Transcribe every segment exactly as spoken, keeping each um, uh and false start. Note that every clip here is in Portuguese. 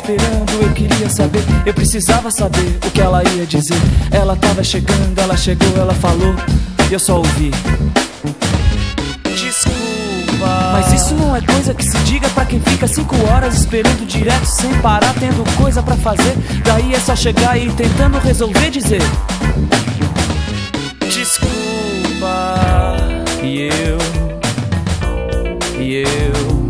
esperando, eu queria saber, eu precisava saber o que ela ia dizer. Ela tava chegando, ela chegou, ela falou, e eu só ouvi: desculpa. Mas isso não é coisa que se diga pra quem fica cinco horas esperando direto, sem parar, tendo coisa pra fazer. Daí é só chegar e ir tentando resolver, dizer: desculpa. E eu, e eu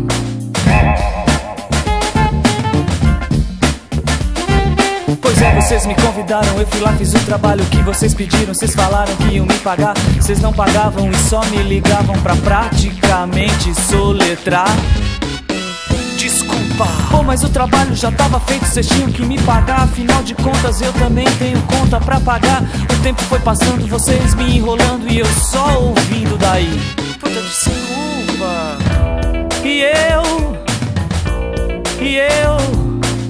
Pois é, vocês me convidaram, eu fui lá, fiz o trabalho que vocês pediram. Vocês falaram que iam me pagar, vocês não pagavam e só me ligavam pra praticamente soletrar. Desculpa. Pô, mas o trabalho já tava feito, vocês tinham que me pagar. Afinal de contas eu também tenho conta pra pagar. O tempo foi passando, vocês me enrolando e eu só ouvindo daí: puta, desculpa. E eu, e eu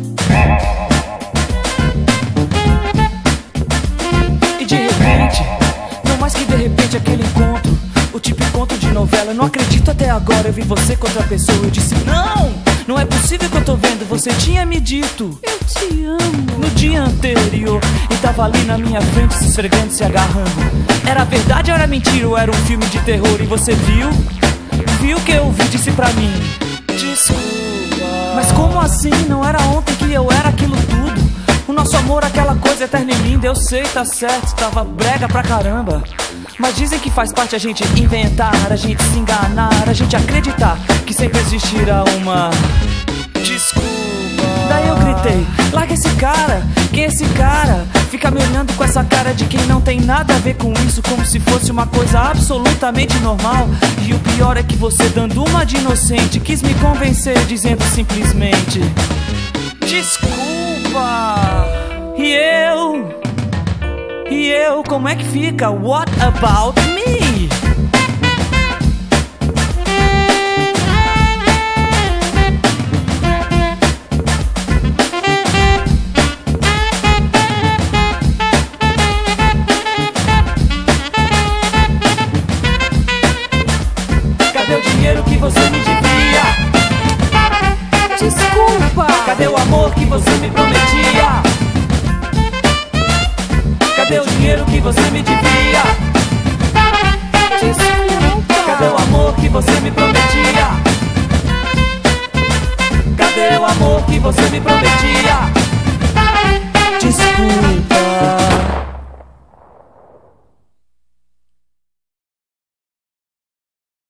E de repente, não mais que de repente, aquele encontro, o tipo encontro de novela. Eu não acredito, até agora eu vi você com outra pessoa. Eu disse: não, não é possível que eu tô vendo. Você tinha me dito: eu te amo, no dia anterior. E tava ali na minha frente, se esfregando, se agarrando. Era verdade ou era mentira, ou era um filme de terror? E você viu? Viu que eu vi, disse pra mim: desculpa. Mas como assim? Não era ontem que eu era aquilo tudo? O nosso amor, aquela coisa eterna e linda. Eu sei, tá certo, tava brega pra caramba. Mas dizem que faz parte a gente inventar, a gente se enganar, a gente acreditar que sempre existirá uma desculpa. Daí eu gritei: larga esse cara, quem é esse cara? Fica me olhando com essa cara de quem não tem nada a ver com isso, como se fosse uma coisa absolutamente normal. E o pior é que você, dando uma de inocente, quis me convencer dizendo simplesmente: desculpa. E eu, e eu, como é que fica? What about me? Cadê o dinheiro que você me devia? Desculpa. Cadê o amor que você me prometia? Cadê o dinheiro que você me devia? Desculpa. Cadê o amor que você me prometia? Cadê o amor que você me prometia?